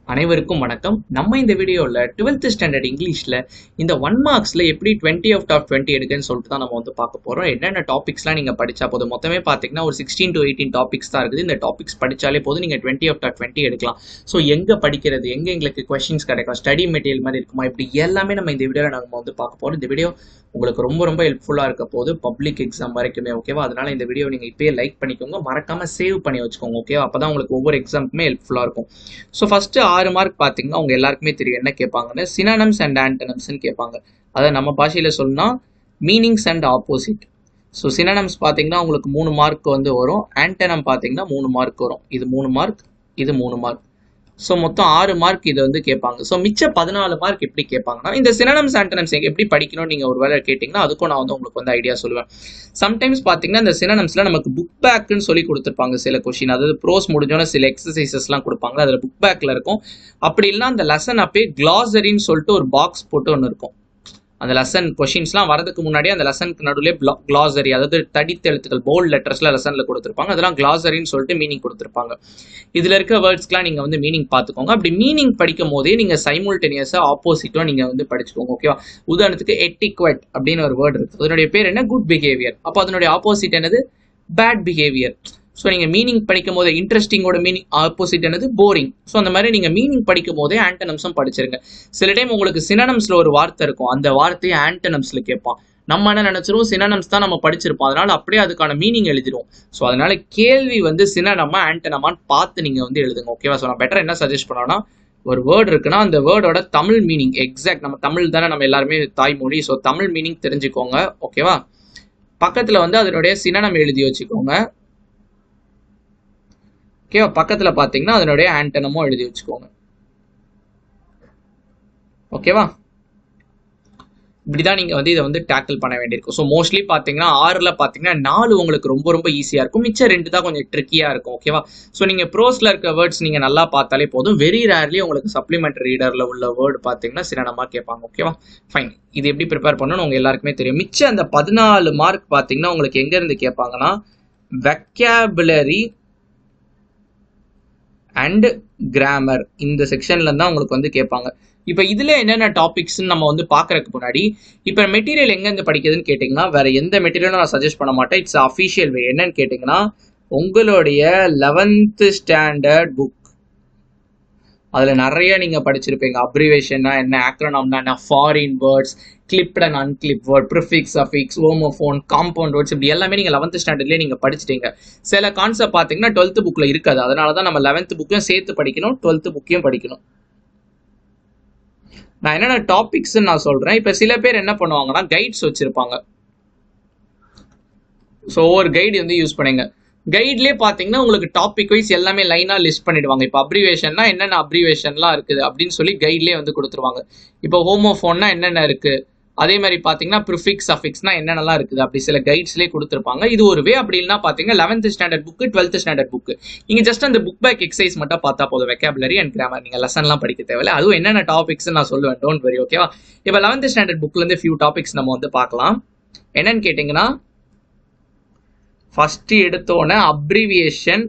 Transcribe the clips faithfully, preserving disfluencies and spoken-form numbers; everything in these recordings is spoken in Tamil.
அனைவருக்கும் வணக்கம். நம்ம இந்த வீடியோவில் டுவெல்த் ஸ்டாண்டர்ட் இங்கிலீஷில் இந்த ஒன் மார்க்ஸில் எப்படி டுவெண்ட்டி அவுட் ஆஃப் டுவெண்ட்டி எடுக்குன்னு சொல்லிட்டு தான் நம்ம வந்து பார்க்க போகிறோம். என்னென்ன டாபிக்ஸ்லாம் நீங்கள் படித்தா போதும், மொத்தமே பார்த்தீங்கன்னா ஒரு சிக்ஸ்டீன் டு எயிட்டீன் டாபிக்ஸ் தான் இருக்குது. இந்த டாபிக்ஸ் படித்தாலே போதும், நீங்கள் டுவெண்ட்டி அவுட் ஆஃப் டுவெண்ட்டி எடுக்கலாம். ஸோ எங்கே படிக்கிறது, எங்கே எங்களுக்கு கொஸ்டின்ஸ் கிடைக்கும், ஸ்டடி மெட்டீரியல் மாதிரி இருக்குமா, இப்படி எல்லாமே நம்ம இந்த வீடியோவில் நம்ம வந்து பார்க்க போகிறோம். இந்த வீடியோ உங்களுக்கு ரொம்ப ரொம்ப ஹெல்ப்ஃபுல்லாக இருக்க போது பப்ளிக் எக்ஸாம் வரைக்குமே. ஓகேவா? அதனால இந்த வீடியோ நீங்கள் இப்போயே லைக் பண்ணிக்கோங்க, மறக்காமல் சேவ் பண்ணி வச்சுக்கோங்க. ஓகேவா? அப்போ தான் உங்களுக்கு ஒவ்வொரு எக்ஸாமுக்குமே ஹெல்ப்ஃபுல்லாக இருக்கும். ஸோ ஃபஸ்ட்டு ஆறு மார்க் பார்த்தீங்கன்னா அவங்க எல்லாருக்குமே தெரியும் என்ன கேட்பாங்கன்னு, சினானம்ஸ் அண்ட் ஆண்டனம்ஸ்ன்னு கேட்பாங்க. அதை நம்ம பாஷையில் சொல்லணும்னா meanings and opposite. So synonyms பார்த்தீங்கன்னா உங்களுக்கு மூணு மார்க் வந்து வரும், ஆண்டனம் பார்த்தீங்கன்னா மூணு மார்க் வரும். இது மூணு மார்க், இது மூணு மார்க். ஸோ மொத்தம் ஆறு மார்க் இதை வந்து கேட்பாங்க. ஸோ மிச்ச பதினாலு மார்க் எப்படி கேட்பாங்கன்னா, இந்த சினானம்ஸ் ஆண்டனம்ஸ் எப்படி படிக்கணும்னு நீங்கள் ஒரு வேலை கேட்டிங்கன்னா அதுக்கும் நான் வந்து உங்களுக்கு வந்து ஐடியா சொல்லுவேன். சம்டைம்ஸ் பார்த்தீங்கன்னா இந்த சினானம்ஸில் நமக்கு புக் பேக்குன்னு சொல்லி கொடுத்துருப்பாங்க சில கொஷின். அதாவது ப்ரோஸ் முடிஞ்சோன்னா சில எக்ஸசைசஸ்லாம் கொடுப்பாங்க, அதில் புக் பேக்கில் இருக்கும். அப்படி இல்லைனா அந்த லெசன் அப்பே கிளாசரின்னு சொல்லிட்டு ஒரு பாக்ஸ் போட்டு ஒன்று இருக்கும். அந்த லெசன் கொஷின்ஸ்லாம் வரதுக்கு முன்னாடியே அந்த லெசனுக்கு நடுவில் கிளாசரி, அதாவது தடித்த எழுத்துக்கள் போல்ட் லெட்டர்ஸ்ல லெசனில் கொடுத்துருப்பாங்க. அதெல்லாம் கிளாசரின்னு சொல்லிட்டு மீனிங் கொடுத்துருப்பாங்க. இதில் இருக்க வேர்ட்ஸ்க்குலாம் நீங்கள் வந்து மீனிங் பார்த்துக்கோங்க. அப்படி மீனிங் படிக்கும் போதே நீங்கள் சைமல்டேனியஸாக ஆப்போசிட்டும் நீங்கள் வந்து படிச்சுக்கோங்க. ஓகேவா? உதாரணத்துக்கு எட்டிக்வெட் அப்படின்னு ஒரு வேர்டு இருக்குது, அதனுடைய பேர் என்ன, குட் பிஹேவியர். அப்போ அதனுடைய ஆப்போசிட் என்னது, பேட் பிஹேவியர். ஸோ நீங்கள் மீனிங் படிக்கும் போதே இன்ட்ரெஸ்டிங்கோட மீனிங் ஆப்போசிட் என்னது, போரிங். ஸோ அந்த மாதிரி நீங்கள் மீனிங் படிக்கும் போதே ஆண்டனம்ஸும் படிச்சிருங்க. சில டைம் உங்களுக்கு சினானம்ஸில் ஒரு வார்த்தை இருக்கும், அந்த வார்த்தையை ஆண்டனம்ஸில் கேட்பான். நம்ம என்ன நினைச்சிருவோம், சினானம்ஸ் தான் நம்ம படிச்சிருப்போம், அதனால அப்படியே அதுக்கான மீனிங் எழுதிடுவோம். ஸோ அதனால கேள்வி வந்து சினானமா ஆண்டனமான்னு பார்த்து நீங்கள் வந்து எழுதுங்க. ஓகேவா? ஸோ நான் பெட்டர் என்ன சஜஸ்ட் பண்ணோன்னா, ஒரு வேர்டு இருக்குன்னா அந்த வேர்டோட தமிழ் மீனிங் எக்ஸாக்ட், நம்ம தமிழ் தானே நம்ம எல்லாருமே தாய்மொழி, ஸோ தமிழ் மீனிங் தெரிஞ்சுக்கோங்க. ஓகேவா? பக்கத்தில் வந்து அதனுடைய சினானம் எழுதி வச்சுக்கோங்க. ஓகேவா? பக்கத்தில் பார்த்தீங்கன்னா அதனுடைய ஆண்டனமும் எழுதி வச்சுக்கோங்க. ஓகேவா? இப்படிதான் நீங்கள் வந்து இதை வந்து டேக்கிள் பண்ண வேண்டியிருக்கும். ஸோ மோஸ்ட்லி பார்த்தீங்கன்னா ஆறில் பார்த்தீங்கன்னா நாலு உங்களுக்கு ரொம்ப ரொம்ப ஈஸியாக இருக்கும், மிச்சம் ரெண்டு தான் கொஞ்சம் ட்ரிக்கியாக இருக்கும். ஓகேவா? ஸோ நீங்கள் ப்ரோஸில் இருக்க வேர்ட்ஸ் நீங்கள் நல்லா பார்த்தாலே போதும். வெரி ரேர்லி உங்களுக்கு சப்ளிமெண்டரி ரீடரில் உள்ள வேர்டு பார்த்தீங்கன்னா சினானமாக கேட்பாங்க. ஓகேவா? ஃபைன். இது எப்படி ப்ரிப்பேர் பண்ணணும்னு உங்கள் எல்லாருக்குமே தெரியும். மிச்சம் அந்த பதினாலு மார்க் பார்த்தீங்கன்னா உங்களுக்கு எங்கேருந்து கேட்பாங்கன்னா, வெக்காபுலரி அண்ட் கிராமர் இந்த செக்ஷன்ல தான் உங்களுக்கு வந்து கேட்பாங்க. இப்போ இதுல என்னென்ன டாபிக்ஸ் நம்ம வந்து பாக்குறதுக்கு முன்னாடி, இப்போ மெட்டீரியல் எங்க இருந்து படிக்கிறதுன்னு கேட்டீங்கன்னா வேற எந்த மெட்டீரியலும் நான் சஜஸ்ட் பண்ண மாட்டேன். It's official way. என்னன்னு கேட்டீங்கன்னா உங்களுடைய லெவன்த் ஸ்டாண்டர்ட் புக், அதுல நிறைய நீங்க படிச்சிருப்பீங்க. அப்ரிவேஷன்னா என்ன, ஆக்ரோனாம்னா என்ன, foreign words, clipped and unclipped word, prefix, affix, homophone, compound words, இப்படி எல்லாமே நீங்க லெவன்த் ஸ்டாண்டர்ட்லேயே நீங்க படிச்சிட்டீங்க. சில கான்செப்ட் பார்த்தீங்கன்னா டுவெல்த் புக்ல இருக்காது, அதனால தான் நம்ம லெவன்த் புக்கையும் சேர்த்து படிக்கணும், டுவெல்த் புக்கையும் படிக்கணும். நான் என்னென்ன டாபிக்ஸ் நான் சொல்றேன். இப்போ சில பேர் என்ன பண்ணுவாங்கன்னா கைட்ஸ் வச்சிருப்பாங்க. ஸோ ஒரு கைடு வந்து யூஸ் பண்ணுங்க. கைட்லேயே பார்த்தீங்கன்னா உங்களுக்கு டாபிக் வைஸ் எல்லாமே லைனாக லிஸ்ட் பண்ணிடுவாங்க. இப்போ அப்ரிவேஷன்னா என்னென்ன அப்ரிவேஷன்லாம் இருக்குது அப்படின்னு சொல்லி கைட்லேயே வந்து கொடுத்துருவாங்க. இப்போ ஹோமோஃபோன்னா என்னென்ன இருக்கு, அதே மாதிரி பார்த்தீங்கன்னா ப்ரிஃபிக்ஸ், அஃபிக்ஸ்னா என்னென்னலாம் இருக்குது, அப்படி சில கைட்ஸ்லேயே கொடுத்துருப்பாங்க. இது ஒரு வே. அப்படி இல்லைனா பார்த்தீங்கன்னா eleventh standard book, twelfth standard book, நீங்கள் ஜஸ்ட் அந்த புக் பேக் எக்ஸசைஸ் மட்டும் பார்த்தா போதும். வெக்காபுலரி அண்ட் கிராமர் நீங்கள் லெசன்லாம் படிக்க தேவையில்லை. அதுவும் என்னென்ன டாபிக்ஸ் நான் சொல்லுவேன், டோன்ட் வெரி. ஓகேவா? இப்போ லெவன்த் ஸ்டாண்டர்ட் புக்லேருந்து ஃபியூ டாபிக்ஸ் நம்ம வந்து பார்க்கலாம். என்னன்னு கேட்டிங்கன்னா, ஃபர்ஸ்ட் எடுத்தோன்னே அப்ரிவியேஷன்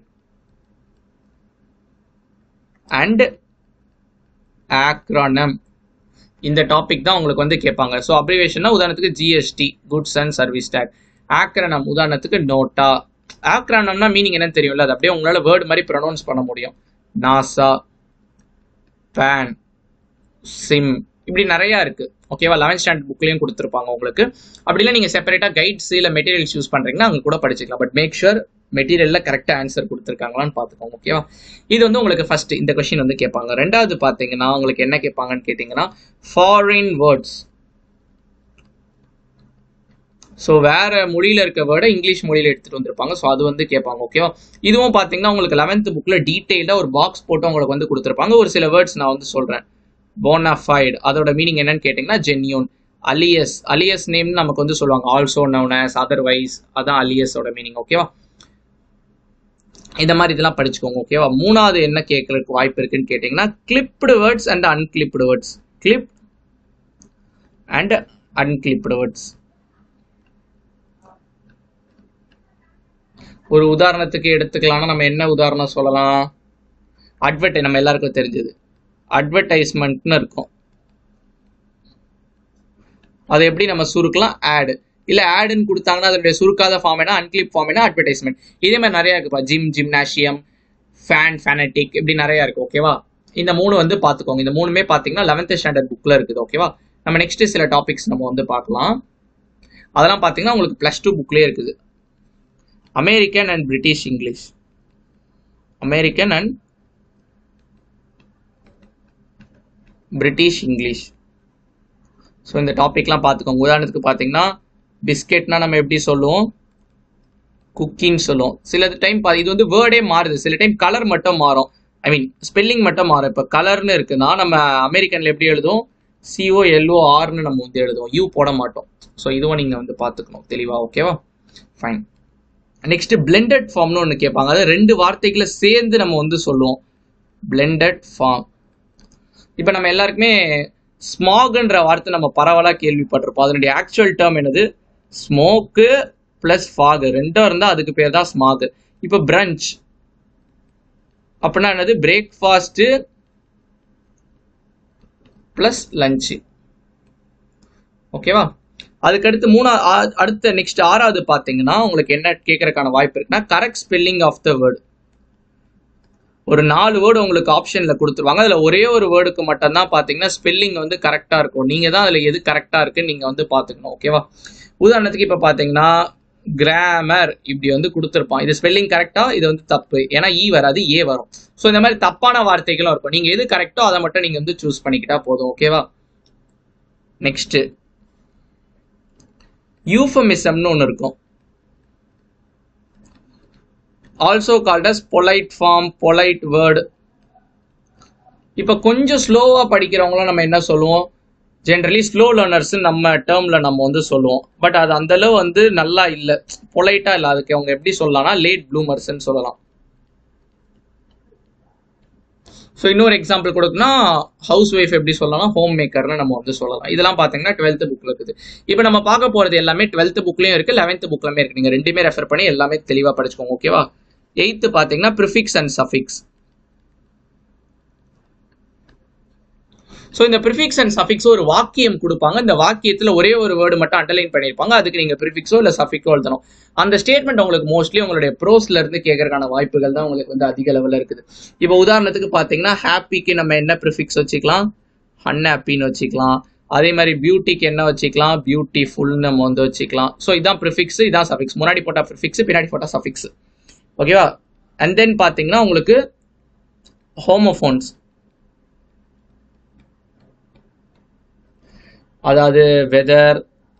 அண்ட் ஆக்ரோனம், இந்த டாபிக் தான் உங்களுக்கு வந்து கேட்பாங்க. ஸோ அப்ரிவேஷன்னா உதாரணத்துக்கு GST, goods and service tax. Acronym உதாரணத்துக்கு நோட்டா. ஆக்ரோனம்னா மீனிங் என்னன்னு தெரியும்ல, அது அப்படியே உங்களால் வேர்டு மாதிரி ப்ரொனவுன்ஸ் பண்ண முடியும். நாசா, பேன், சிம், இப்படி நிறையா இருக்கு. ஓகேவா? லெவன்த் ஸ்டாண்டர்ட் புக்லையும் கொடுத்துருப்பாங்க உங்களுக்கு. அப்படிலாம் நீங்கள் செப்பரேட்டாக கைட்ஸ் இல்லை மெட்டீரியல்ஸ் யூஸ் பண்ணுறீங்கன்னா அங்கே கூட படிச்சுக்கலாம். பட் மேக் ஷுர் மெட்டீரியலில் கரெக்டாக ஆன்சர் கொடுத்துருக்காங்களான்னு பார்த்துக்கோங்க. ஓகேவா? இது வந்து உங்களுக்கு ஃபர்ஸ்ட் இந்த கொஸ்டின் வந்து கேட்பாங்க. ரெண்டாவது பார்த்தீங்கன்னா உங்களுக்கு என்ன கேட்பாங்கன்னு கேட்டிங்கன்னா, ஃபாரின் வேர்ட்ஸ். ஸோ வேற மொழியில் இருக்க வேர்டை இங்கிலீஷ் மொழியில் எடுத்துகிட்டு வந்திருப்பாங்க. ஸோ அது வந்து கேட்பாங்க. ஓகேவா? இதுவும் பார்த்தீங்கன்னா உங்களுக்கு லெவன்த் புக்கில் டீட்டெயிலாக ஒரு பாக்ஸ் போட்டு உங்களுக்கு வந்து கொடுத்துருப்பாங்க. ஒரு சில வேர்ட்ஸ் நான் வந்து சொல்கிறேன். போனாஃபைட், அதோட மீனிங் என்னன்னு கேட்டிங்கன்னா ஜென்யூன். அலியஸ், அலியஸ் நேம் நமக்கு வந்து சொல்லுவாங்க, ஆல்சோ நவுன் ஆஸ், அதர்வைஸ், அதான் அலியஸோட மீனிங். ஓகேவா? இந்த மாதிரி இதெல்லாம் படிச்சுக்கோங்க. ஓகேவா? மூணாவது என்ன கேட்கறதுக்கு வாய்ப்பு இருக்குன்னு கேட்டிங்கன்னா, clipped words and unclipped words. Clip and unclipped words. ஒரு உதாரணத்துக்கு எடுத்துக்கலாம்னா நம்ம என்ன உதாரணம் சொல்லலாம், அட்வர்ட் நம்ம எல்லாருக்கும் தெரிஞ்சது. அட்வர்டைஸ்மெண்ட்னு இருக்கும். அதை எப்படி நம்ம சுருக்கலாம்? ஆட். இல்லை ஆடுன்னு கொடுத்தாங்கன்னா அதனுடைய சுருக்காத ஃபார்ம் என்ன? அன்கிளிப் ஃபார்ம் என்ன? அட்வர்டைஸ்மெண்ட். இதே மாதிரி நிறையா இருக்குப்பா. ஜிம், ஜிம்னாஷியம், ஃபேன், ஃபேனட்டிக், இப்படி நிறையா இருக்குது. ஓகேவா? இந்த மூணு வந்து பார்த்துக்கோங்க. இந்த மூணுமே பார்த்தீங்கன்னா லெவன்த் ஸ்டாண்டர்ட் புக்கில் இருக்குது. ஓகேவா? நம்ம நெக்ஸ்ட் சில டாபிக்ஸ் நம்ம வந்து பார்க்கலாம். அதெல்லாம் பார்த்தீங்கன்னா உங்களுக்கு ப்ளஸ் டூ புக்லேயே இருக்குது. American and British English. American and British English. So இந்த டாபிக்லாம் பார்த்துக்கோங்க. உதாரணத்துக்கு பார்த்தீங்கன்னா பிஸ்கெட்னா நம்ம எப்படி சொல்லுவோம்? குக்கின்னு சொல்லுவோம். சில டைம் இது வந்து வேர்டே மாறுது. சில டைம் கலர் மட்டும் மாறும். ஐ மீன் ஸ்பெல்லிங் மட்டும் மாறும். இப்போ கலர்னு இருக்குன்னா நம்ம அமெரிக்கனில் எப்படி எழுதுவோம்? சிஓ எல்ஓ ஆர்னு நம்ம வந்து எழுதுவோம். யூ போட மாட்டோம். ஸோ இதுவும் நீங்கள் வந்து பார்த்துக்கணும் தெளிவா. ஓகேவா? ஃபைன். நெக்ஸ்ட் பிளெண்டட் ஃபார்ம்னு ஒன்று கேட்பாங்க. அதாவது ரெண்டு வார்த்தைகளை சேர்ந்து நம்ம வந்து சொல்லுவோம். Blended form. இப்போ நம்ம எல்லாருக்குமே ஸ்மாக்ன்ற வார்த்தை நம்ம பரவலாக கேள்விப்பட்டிருப்போம். அதனுடைய ஆக்சுவல் டேர்ம் என்னது? ஸ்மோக்கு பிளஸ் ஃபாக் ரெண்டும் இருந்தால் அதுக்கு பேர் தான் ஸ்மாக். இப்போ பிரஞ்ச் அப்படின்னா என்னது? Breakfast plus lunch. ஓகேவா? அதுக்கடுத்து மூணா அடுத்த நெக்ஸ்ட் ஆறாவது பார்த்தீங்கன்னா உங்களுக்கு என்ன கேட்கறதுக்கான வாய்ப்பு இருக்குன்னா correct spelling of the word. ஒரு நாலு வேர்டு உங்களுக்கு ஆப்ஷனில் கொடுத்துருவாங்க. அதில் ஒரே ஒரு வேர்டுக்கு மட்டும்தான் பார்த்தீங்கன்னா ஸ்பெல்லிங் வந்து கரெக்டாக இருக்கும். நீங்கள் தான் அதில் எது கரெக்டாக இருக்குன்னு நீங்கள் வந்து பார்த்துக்கணும். ஓகேவா? உதாரணத்துக்கு இப்போ பார்த்தீங்கன்னா கிராமர் இப்படி வந்து கொடுத்துருப்பான். இது ஸ்பெல்லிங் கரெக்டாக, இது வந்து தப்பு. ஏன்னா ஈ வராது, ஏ வரும். ஸோ இந்த மாதிரி தப்பான வார்த்தைகளும் இருக்கும். நீங்கள் எது கரெக்டோ அதை மட்டும் நீங்கள் வந்து சூஸ் பண்ணிக்கிட்டா போதும். ஓகேவா? நெக்ஸ்ட் யூஃபமிசம்னு ஒன்று இருக்கும். Also called as polite form, polite word. இப்போ கொஞ்சம் ஸ்லோவாக படிக்கிறவங்களும் நம்ம என்ன சொல்லுவோம்? ஜென்ரலி ஸ்லோ லேர்னர்ஸ் நம்ம டேர்மில் நம்ம வந்து சொல்லுவோம். பட் அது அந்தளவு வந்து நல்லா இல்லை, பொலைட்டாக இல்லை. அதுக்கு அவங்க எப்படி சொல்லலாம்னா லேட் ப்ளூமர்ஸ்ன்னு சொல்லலாம். ஸோ இன்னொரு எக்ஸாம்பிள் கொடுக்குன்னா ஹவுஸ் ஒய்ஃப் எப்படி சொல்லலாம்? ஹோம் மேக்கர்னு நம்ம வந்து சொல்லலாம். இதெல்லாம் பார்த்தீங்கன்னா டுவெல்த் புக்கில் இருக்குது. இப்போ நம்ம பார்க்க போகிறது எல்லாமே டுவெல்த் புக்லேயும் இருக்குது, லெவன்த் புக்லையுமே இருக்குது. நீங்கள் ரெண்டுமே ரெஃபர் பண்ணி எல்லாமே தெளிவாக படிச்சுக்கோங்க. ஓகேவா? எயித்து பார்த்தீங்கன்னா ப்ரிஃபிக்ஸ் அண்ட் சஃபிக்ஸ். ஸோ இந்த ப்ரிஃபிக்ஸ் அண்ட் சஃபிக்ஸோ ஒரு வாக்கியம் கொடுப்பாங்க. இந்த வாக்கியத்தில் ஒரே ஒரு வேர்டு மட்டும் அண்டர்லைன் பண்ணியிருப்பாங்க. அதுக்கு நீங்கள் ப்ரிஃபிக்ஸோ இல்லை சஃபிக்ஸோ எழுதணும். அந்த ஸ்டேட்மெண்ட் உங்களுக்கு மோஸ்ட்லி உங்களுடைய ப்ரோஸ்ல இருந்து கேட்கறதுக்கான வாய்ப்புகள் தான் உங்களுக்கு வந்து அதிக லெவலில் இருக்குது. இப்போ உதாரணத்துக்கு பார்த்தீங்கன்னா ஹாப்பிக்கு நம்ம என்ன ப்ரிஃபிக்ஸ் வச்சுக்கலாம்? அன்ஹாப்பின்னு வச்சுக்கலாம். அதே மாதிரி பியூட்டிக்கு என்ன வச்சுக்கலாம்? பியூட்டிஃபுல்னு நம்ம வந்து வச்சுக்கலாம். ஸோ இதான் ப்ரிஃபிக்ஸ், இதான் சஃபிக்ஸ். முன்னாடி போட்டால் ப்ரிஃபிக்ஸ், பின்னாடி போட்டால் சஃபிக்ஸ். ஓகேவா? அண்ட் தென் பார்த்தீங்கன்னா உங்களுக்கு ஹோமோஃபோன்ஸ், அதாவது வெதர்,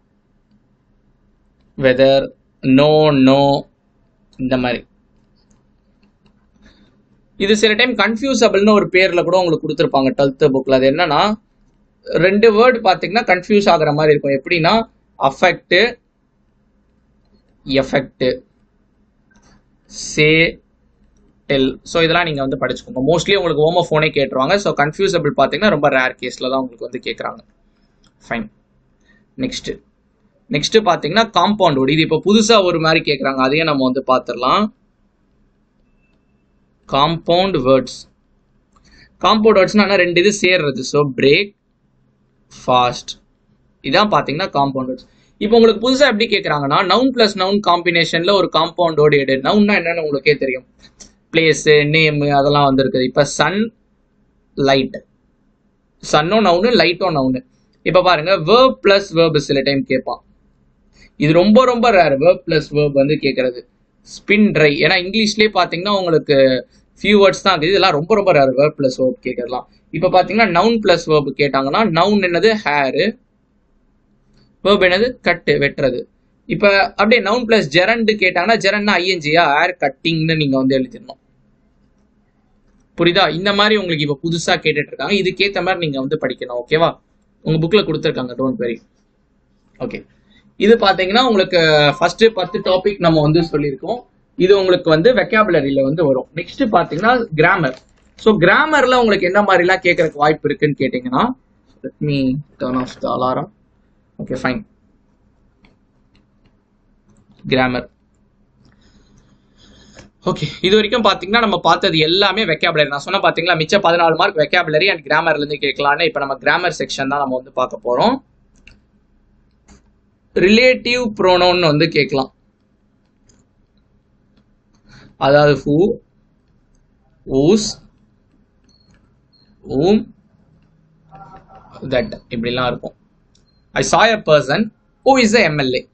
வெதர், நோ, நோ, இந்த மாதிரி. இது சில டைம் கன்ஃபியூசபிள்னு ஒரு பேர்ல கூட உங்களுக்கு கொடுத்துருப்பாங்க டுவெல்த் புக்ல. அது என்னன்னா ரெண்டு வேர்டு பார்த்தீங்கன்னா கன்ஃபியூஸ் ஆகுற மாதிரி இருக்கும். எப்படின்னா affect, effect, say, tell. So இதெல்லாம் நீங்கள் வந்து படிச்சுக்கோங்க. மோஸ்ட்லி உங்களுக்கு ஹோமோஃபோனே கேட்டுருவாங்க. ஸோ கன்ஃபியூசபிள் பார்த்தீங்கன்னா ரொம்ப ரேர் கேஸில் தான் உங்களுக்கு வந்து கேட்குறாங்க. ஃபைன். நெக்ஸ்ட் நெக்ஸ்ட் பார்த்தீங்கன்னா காம்பவுண்ட் வேர்டு. இது இப்போ புதுசாக ஒரு மாதிரி கேட்குறாங்க, அதையும் நம்ம வந்து பார்த்துடலாம். Compound words. காம்பவுண்ட் வேர்ட்ஸ்னா ரெண்டு இது சேர்றது. ஸோ பிரேக், ஃபாஸ்ட், இதான் பார்த்தீங்கன்னா காம்பவுண்ட் வேர்ட்ஸ். இப்போ உங்களுக்கு புதுசாக எப்படி கேட்குறாங்கன்னா நவுன் பிளஸ் நவுன் காம்பினேஷனில் ஒரு காம்பவுண்ட் வேர்டு எடு. நவுன்னா என்னன்னு உங்களுக்கே தெரியும். பிளேஸு, நேமு, அதெல்லாம் வந்துருக்குது. இப்போ சன், லைட். சன்னும் நவுனு, லைட்டும் நவுனு. இப்போ பாருங்க வேர்ப் பிளஸ் வேர்ப் சில டைம் கேட்பான். இது ரொம்ப ரொம்ப ரேர், வேர்ப் பிளஸ் வேர்ப் வந்து கேட்கறது. ஸ்பின் ட்ரை, ஏன்னா இங்கிலீஷ்லேயே பார்த்தீங்கன்னா உங்களுக்கு ஃபியூ வேர்ட்ஸ் தான் இருக்குது. இதெல்லாம் ரொம்ப ரொம்ப ரேர், வேர்ப் பிளஸ் வேர்ப் கேட்கறலாம். இப்போ பார்த்தீங்கன்னா நவுன் பிளஸ் வேர்ப் கேட்டாங்கன்னா நவுன் என்னது? ஹேரு. வேர்ப் என்னது? கட்டு, வெட்டுறது. இப்போ அப்படியே நவுன் பிளஸ் ஜெரண்டு கேட்டாங்கன்னா ஜெரண்ட்னா ஐஎன்ஜியா, ஹேர் கட்டிங்னு நீங்கள் வந்து எழுதிடணும். புரியுதா? இந்த மாதிரி உங்களுக்கு இப்போ புதுசாக கேட்டுட்டு இருக்காங்க. இதுக்கேற்ற மாதிரி நீங்கள் வந்து படிக்கணும். ஓகேவா? உங்க புக்ல கொடுத்துருக்காங்க, டோன்ட் வெரி. ஓகே, இது பாத்தீங்கன்னா உங்களுக்கு ஃபர்ஸ்ட் பத்து டாபிக் நம்ம வந்து சொல்லியிருக்கோம். இது உங்களுக்கு வந்து வெக்காபுலரியில வந்து வரும். நெக்ஸ்ட் பாத்தீங்கன்னா கிராமர். ஸோ கிராமர்ல உங்களுக்கு என்ன மாதிரிலாம் கேட்கறதுக்கு வாய்ப்பு இருக்குன்னு கேட்டீங்கன்னா, let me turn off the alarm. Okay, fine. Grammar okay, இது வரைக்கும் பார்த்தீங்கன்னா நம்ம பார்த்தது எல்லாமே வெக்காபுலரி. நான் சொன்ன பார்த்தீங்களா மிச்சம் பதினாலு மார்க் வெக்காபுலரி அண்ட் கிராமர்லேருந்து கேட்கலான்னு. இப்போ நம்ம கிராமர் செக்ஷன் தான் நம்ம வந்து பார்க்க போகிறோம். ரிலேட்டிவ் ப்ரோனவுன் வந்து கேட்கலாம். அதாவது ஹூ, whose, whom, that இப்படிலாம் இருக்கும். I saw a person who is a M L A.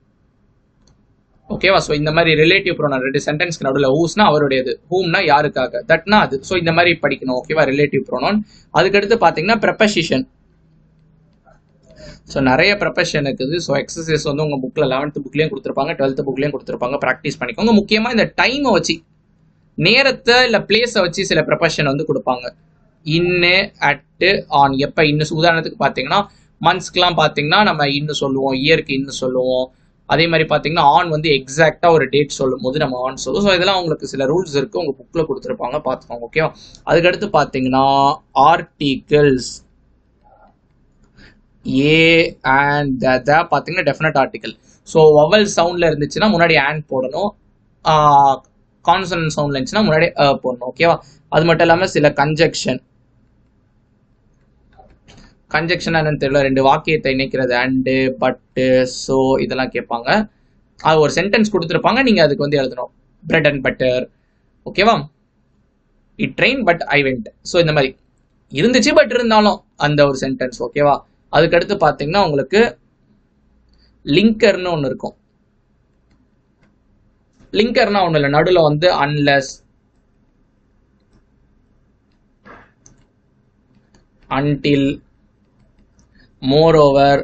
ஓகேவா? ஸோ இந்த மாதிரி ரிலேட்டிவ் ப்ரோனவுன் ரெண்டு சென்டென்ஸ்க்கு நடுவில் ஹூஸ்னா அவருடையது, ஹூம்னா யாருக்காக, தட்னா அது. ஸோ இந்த மாதிரி படிக்கணும். ஓகேவா? Relative pronoun. அதுக்கடுத்து பார்த்தீங்கன்னா ப்ரெப்பசிஷன். ஸோ நிறைய ப்ரெப்பஷன் இருக்குது. ஸோ எக்ஸசைஸ் வந்து உங்கள் புக்கில் லெவன்த்து புக்லேயும் கொடுத்துருப்பாங்க, டுவெல்த்து புக்லேயும் கொடுத்துருப்பாங்க. ப்ராக்டிஸ் பண்ணிக்கோங்க. முக்கியமாக இந்த டைமை வச்சு, நேரத்தை இல்லை பிளேஸை வச்சு சில ப்ரெப்பஷன் வந்து கொடுப்பாங்க. இன்னு, அட்டு, ஆன். எப்போ இன்னு, உதாரணத்துக்கு பார்த்தீங்கன்னா மந்த்ஸ்க்கெலாம் பார்த்தீங்கன்னா நம்ம இன்னு சொல்லுவோம், இயருக்கு இன்னு சொல்லுவோம். அதே மாதிரி பார்த்தீங்கன்னா ஆன் வந்து எக்ஸாக்டாக ஒரு டேட் சொல்லும் போது நம்ம ஆன் சொல்லுவோம். ஸோ இதெல்லாம் உங்களுக்கு சில ரூல்ஸ் இருக்குது, உங்கள் புக்கில் கொடுத்துருப்பாங்க, பார்த்துக்கோங்க. ஓகேவா? அதுக்கடுத்து பார்த்தீங்கன்னா ஆர்டிகல்ஸ். ஏ அண்ட் த பார்த்தீங்கன்னா டெஃபினட் ஆர்டிகல். ஸோ வவல் சவுண்டில் இருந்துச்சுன்னா முன்னாடி அண்ட் போடணும், கான்சனன்ட் சவுண்டில் இருந்துச்சுன்னா முன்னாடி அ போடணும். ஓகேவா? அது மட்டும் இல்லாமல் சில கன்ஜெக்ஷன். கன்ஜெக்ஷன் என்னன்னு தெரியல, ரெண்டு வாக்கியத்தை இணைக்கிறது, அண்டு, பட்டு, ஸோ இதெல்லாம் கேட்பாங்க. அது ஒரு சென்டென்ஸ் கொடுத்துருப்பாங்க, நீங்கள் அதுக்கு வந்து எழுதணும். Bread and butter. ஓகேவா? It train but I went. So இந்த மாதிரி இருந்துச்சு பட் இருந்தாலும் அந்த ஒரு சென்டென்ஸ். ஓகேவா? அதுக்கடுத்து பார்த்தீங்கன்னா உங்களுக்கு லிங்கர்னு ஒன்று இருக்கும். லிங்கர்னா ஒன்றும் இல்லை, நடுவில் வந்து unless, until, moreover,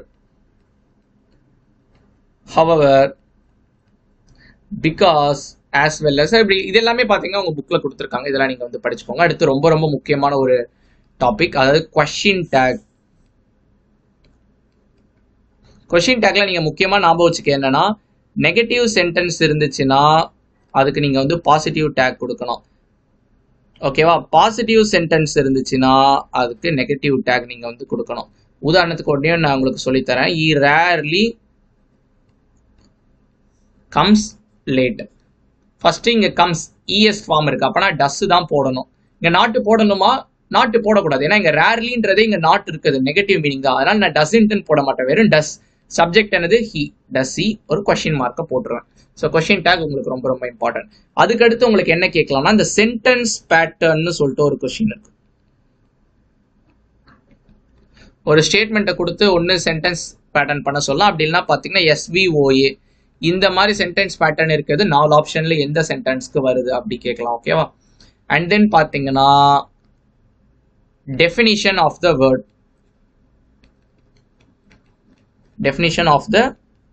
however, because, as well as, இப்படி இது எல்லாமே பார்த்தீங்கன்னா உங்கள் புக்கில் கொடுத்துருக்காங்க. இதெல்லாம் நீங்கள் வந்து படிச்சுக்கோங்க. அடுத்து ரொம்ப ரொம்ப முக்கியமான ஒரு டாபிக், அதாவது கொஸ்டின் டேக். கொஸ்டின் டேக்ல நீங்கள் முக்கியமாக ஞாபகம் வச்சுக்க என்னன்னா, நெகட்டிவ் சென்டென்ஸ் இருந்துச்சுன்னா அதுக்கு நீங்கள் வந்து பாசிட்டிவ் டேக் கொடுக்கணும். ஓகேவா? பாசிட்டிவ் சென்டென்ஸ் இருந்துச்சுன்னா அதுக்கு நெகட்டிவ் டேக் நீங்கள் வந்து கொடுக்கணும். உதாரணத்துக்கு உடனே நான் உங்களுக்கு சொல்லித்தரேன். He rarely comes late. First இங்கே கம்ஸ் இஎஸ் ஃபார்ம் இருக்கு, அப்பனா டஸ் தான் போடணும். இங்கே நாட்டு போடணுமா? நாட்டு போடக்கூடாது. ஏன்னா இங்கே ரேர்லின்றதே இங்கே நாட் இருக்குது, நெகட்டிவ் மீனிங் தான். அதனால நான் டஸ்ன்ட்டு போட மாட்டேன், வெறும் டஸ். சப்ஜெக்ட் என்னது? ஹி, டஸ் ஹி, ஒரு கொஸ்டின் மார்க்கை போட்டுருவேன். ஸோ கொஸ்டின் டேக் உங்களுக்கு ரொம்ப ரொம்ப இம்பார்ட்டன்ட். அதுக்கடுத்து உங்களுக்கு என்ன கேட்கலாம்னா, இந்த சென்டென்ஸ் பேட்டர்ன்னு சொல்லிட்டு ஒரு கொஸ்டின் இருக்கு. ஒரு ஸ்டேட்மெண்ட்டை கொடுத்து ஒன்று சென்டென்ஸ் பேட்டர்ன் பண்ண சொல்லலாம். அப்படி இல்லைன்னா பார்த்தீங்கன்னா எஸ்விஓஏ, இந்த மாதிரி சென்டென்ஸ் பேட்டர்ன் இருக்கிறது நாலு ஆப்ஷன்ல எந்த சென்டென்ஸ்க்கு வருது அப்படி கேட்கலாம். ஓகேவா? அண்ட் தென் பார்த்தீங்கன்னா definition of the word. Definition of the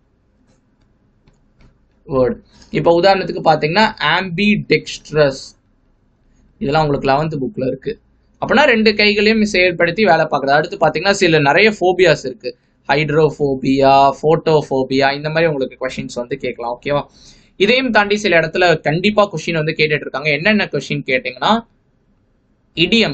word. இப்போ உதாரணத்துக்கு பார்த்தீங்கன்னா ஆம்பிடெக்ஸ்ட்ரஸ், இதெல்லாம் உங்களுக்கு லெவன்த் புக்ல இருக்கு. அப்படின்னா ரெண்டு கைகளையும் செயல்படுத்தி வேலை பார்க்குறது. அடுத்து பார்த்தீங்கன்னா சில நிறைய ஃபோபியாஸ் இருக்கு, ஹைட்ரோஃபோபியா, ஃபோட்டோஃபோபியா, இந்த மாதிரி உங்களுக்கு கொஸ்டின்ஸ் வந்து கேட்கலாம். ஓகேவா? இதையும் தாண்டி சில இடத்துல கண்டிப்பாக கொஸ்டின் வந்து கேட்டுட்டு இருக்காங்க. என்னென்ன கொஸ்டின் கேட்டிங்கன்னா, இடியம்.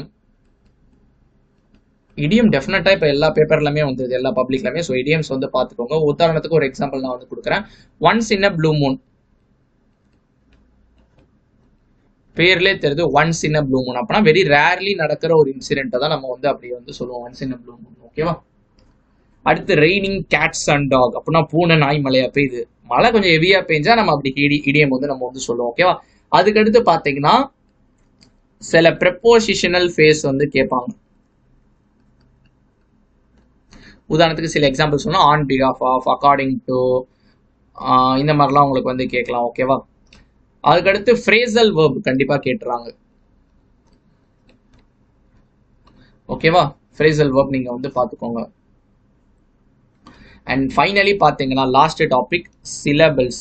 இடியம் டெஃபினட்டா இப்போ எல்லா பேப்பர்லையுமே வந்துருது, எல்லா பப்ளிக்லையுமே. ஸோ இடியம்ஸ் வந்து பார்த்துக்கோங்க. உதாரணத்துக்கு ஒரு எக்ஸாம்பிள் நான் வந்து கொடுக்குறேன். Once in a blue moon, பேர்லே தெரியுது once in a blue moon. அப்படின்னா வெரி ரேர்லி நடக்கிற ஒரு இன்சிடென்ட்டை தான் நம்ம வந்து அப்படி வந்து சொல்லுவோம், once in a blue moon. ஓகேவா? அடுத்து ரெய்னிங் கேட்ஸ் அண்ட் டாக், அப்படின்னா பூனை நாய் மழையா பெய்யுது. மழை கொஞ்சம் ஹெவியா பெஞ்சா நம்ம அப்படி இடி இடியம் வந்து நம்ம வந்து சொல்லுவோம். ஓகேவா? அதுக்கடுத்து பார்த்தீங்கன்னா சில ப்ரெப்போசிஷனல் ஃபேஸ் வந்து கேட்பாங்க. உதாரணத்துக்கு சில எக்ஸாம்பிள் சொன்னா ஆன் பிகாஃப் ஆஃப், அக்கார்டிங் டு, இந்த மாதிரிலாம் உங்களுக்கு வந்து கேட்கலாம். ஓகேவா? அதுக்கடுத்து ஃப்ரேசல் வெர்ப் கண்டிப்பாக கேட்டுறாங்க. ஓகேவா? ஃப்ரேசல் வெர்ப் நீங்கள் வந்து பார்த்துக்கோங்க. அண்ட் ஃபைனலி பார்த்தீங்கன்னா last topic syllables.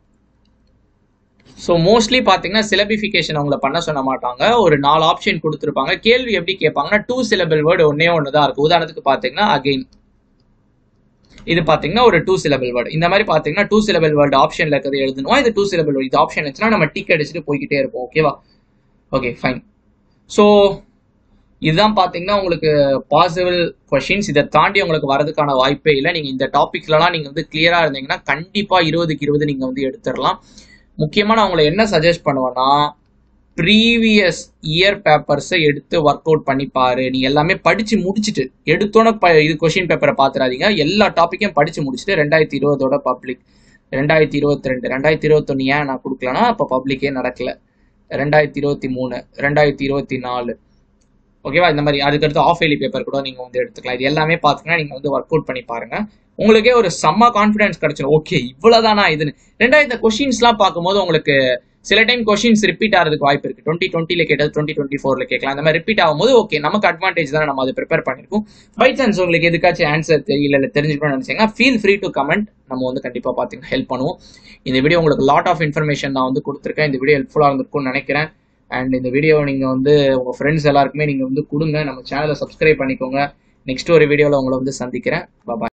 So mostly பார்த்தீங்கன்னா சிலபிஃபிகேஷன் அவங்கள பண்ண சொல்ல மாட்டாங்க. ஒரு நாலு ஆப்ஷன் கொடுத்துருப்பாங்க. கேள்வி எப்படி கேட்பாங்கன்னா, டூ சிலபிள் வேர்டு ஒன்னே ஒன்று தான் இருக்கும். உதாரணத்துக்கு பார்த்தீங்கன்னா அகெயின், இது பார்த்தீங்கன்னா ஒரு டூ சிலபிள் வேர்டு. இந்த மாதிரி பார்த்தீங்கன்னா டூ சிலபிள் வேர்டு ஆப்ஷன்ல இருக்கிறது எழுதணும். இது டூ சிலபிள் வேர்டு, இது ஆப்ஷன் வச்சுன்னா நம்ம டிக் அடிச்சுட்டு போய்கிட்டே இருப்போம். ஓகேவா? Okay fine. ஸோ இதுதான் பார்த்தீங்கன்னா உங்களுக்கு பாசிபிள் கொஷின்ஸ். இதை தாண்டி உங்களுக்கு வரதுக்கான வாய்ப்பே இல்லை. நீங்கள் இந்த டாபிக்லலாம் நீங்கள் வந்து கிளியராக இருந்தீங்கன்னா கண்டிப்பாக இருபதுக்கு இருபது நீங்கள் வந்து எடுத்துடலாம். முக்கியமாக நான் உங்களை என்ன சஜஸ்ட் பண்ணுவேன்னா, ப்ரீவியஸ் இயர் பேப்பர்ஸை எடுத்து ஒர்க் அவுட் பண்ணி பாரு. நீ எல்லாமே படிச்சு முடிச்சுட்டு எடுத்தோன்னே ப இது கொஷின் பேப்பரை பார்த்துடாதீங்க. எல்லா டாப்பிக்கையும் படிச்சு முடிச்சுட்டு ரெண்டாயிரத்தி இருபதோட பப்ளிக், ரெண்டாயிரத்தி இருபத்தி ரெண்டு ரெண்டாயிரத்தி இருபத்தொன்னு ஏன் நான் கொடுக்கலன்னா அப்போ பப்ளிக்கே நடக்கல, ரெண்டாயிரத்தி இருபத்தி மூணு ரெண்டாயிரத்தி இருபத்தி நாலு ஓகேவா, இந்த மாதிரி அதுக்கடுத்து ஆஃப் இயர்லி பேப்பர் கூட நீங்கள் வந்து எடுத்துக்கலாம். இது எல்லாமே பார்த்துங்கன்னா நீங்கள் வந்து ஒர்க் அவுட் பண்ணி பாருங்க. உங்களுக்கே ஒரு செம்ம கான்ஃபிடன்ஸ் கிடைச்சிடும். ஓகே இவ்வளோதானா இதுன்னு. ரெண்டாவது இந்த கொஷின்ஸ்லாம் பார்க்கும்போது உங்களுக்கு சில டைம் கொஷின்ஸ் ரிப்பீட் ஆகிறதுக்கு வாய்ப்பு இருக்கு. டுவெண்ட்டி டுவெண்ட்டில கேட்டது டுவெண்ட்டி டுவெண்ட்டி ஃபோர்ல கேட்கலாம். அந்த மாதிரி ரிப்பீட் ஆகும்போது ஓகே நமக்கு அட்வான்டேஜ் தானே, நம்ம அதை ப்ரிப்பேர் பண்ணிருக்கோம். பை சான்ஸ் உங்களுக்கு எதுக்காச்சும் ஆன்சர் தெரியல இல்லை தெரிஞ்சுக்கணும்னு நினைச்சீங்கன்னா ஃபீல் ஃப்ரீ டு கமெண்ட். நம்ம வந்து கண்டிப்பாக பார்த்தீங்கன்னா ஹெல்ப் பண்ணுவோம். இந்த வீடியோ உங்களுக்கு லாட் ஆஃப் இன்ஃபர்மேஷன் நான் வந்து கொடுத்துருக்கேன். இந்த வீடியோ ஹெல்ப்ஃபுல்லாக இருந்திருக்கும்னு நினைக்கிறேன். அண்ட் இந்த வீடியோ நீங்கள் வந்து உங்கள் ஃப்ரெண்ட்ஸ் எல்லாருக்குமே நீங்கள் வந்து கொடுங்க. நம்ம சேனலை சப்ஸ்கிரைப் பண்ணிக்கோங்க. நெக்ஸ்ட் ஒரு வீடியோவில் உங்களை வந்து சந்திக்கிறேன். பாய்.